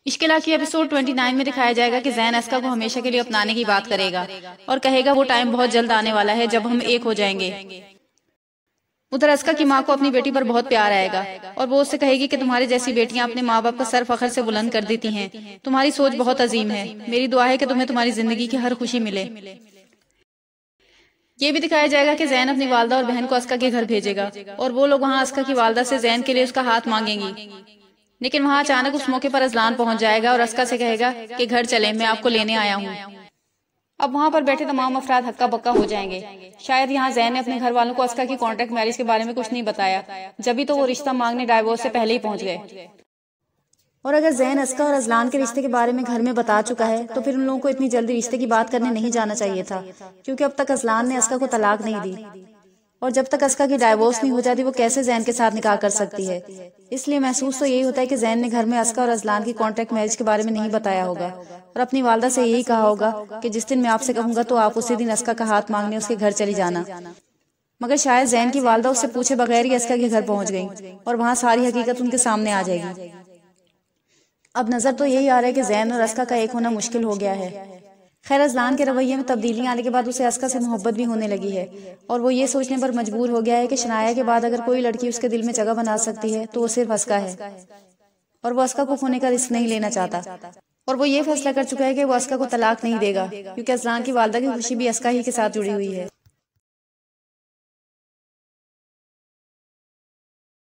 اشکلا کی ایپیسوڈ 29 میں دکھایا جائے گا کہ زین اسکا کو ہمیشہ کے لیے اپنانے کی بات کرے گا اور کہے گا وہ ٹائم بہت جلد آنے والا ہے جب ہم ایک ہو جائیں گے۔ ادھر اسکا کی ماں کو اپنی بیٹی پر بہت پیار آئے گا اور وہ اس سے کہے گی کہ تمہاری جیسی بیٹیاں اپنے ماں باپ کا سر فخر سے بلند کر دیتی ہیں، تمہاری سوچ بہت عظیم ہے، میری دعا ہے کہ تمہیں تمہاری زندگی کی ہر خوشی ملے۔ یہ بھی دکھایا جائے گا کہ زین اپنی والدہ اور بہن کو اسکا کے گھر بھیجے گا اور وہ لوگ وہاں اسکا کی والدہ سے زین کے لیے اس کا ہاتھ مانگیں گی، لیکن وہاں اچانک اس موقع پر ازلان پہنچ جائے گا اور اسکا سے کہے گا کہ گھر چلیں، میں آپ کو لینے آیا ہوں۔ اب وہاں پر بیٹھے تمام افراد ہکا بکا ہو جائیں گے، شاید یہاں زین نے اپنے گھر والوں کو اسکا کی کانٹریکٹ میرج کے بارے میں کچھ نہیں بتایا، جبھی تو وہ رشتہ مانگنے ڈائیورس سے پہلے ہی پہنچ گئے۔ اور اگر زین اسکا اور ازلان کے رشتے کے بارے میں گھر میں بتا چکا ہے تو پھر ان لوگوں کو اتنی جلدی رشتے کی بات کرنے نہیں جانا چاہیے تھا، کیونکہ اب تک ازلان نے اسکا کو طلاق نہیں دی، اور جب تک اسکا کی ڈائیورس نہیں ہو جاتی وہ کیسے زین کے ساتھ نکاح کر سکتی ہے۔ اس لیے محسوس تو یہی ہوتا ہے کہ زین نے گھر میں اسکا اور ازلان کی کانٹریکٹ میرج کے بارے میں نہیں بتایا ہوگا اور اپنی والدہ سے یہی کہا ہوگا کہ جس دن میں آپ سے کہوں گا تو آپ اسی دن اسکا کا ہاتھ مانگنے اس کے گھر چلی جانا۔ مگر شاید زین کی والدہ اس سے پوچھے بغیر ہی اسکا کے گھر پہنچ گئیں اور وہاں ساری حقیقت ان کے سامنے آ جائے گی۔ اب نظر تو یہی آ رہا ہے کہ زین اور اسکا کا ایک ہونا مشکل ہو گیا ہے۔ خیر ازلان کے رویے میں تبدیلیاں آنے کے بعد اسے اسکا سے محبت بھی ہونے لگی ہے اور وہ یہ سوچنے پر مجبور ہو گیا ہے کہ شنایا کے بعد اگر کوئی لڑکی اس کے دل میں جگہ بنا سکتی ہے تو وہ صرف اسکا ہے، اور وہ اسکا کو کھونے کا رسک نہیں لینا چاہتا، اور وہ یہ فیصلہ کر چکا ہے کہ وہ اسکا کو طلاق نہیں دے گا، کیونکہ ازلان کی والدہ کی خوشی بھی اسکا ہی کے ساتھ جڑی ہوئی ہے۔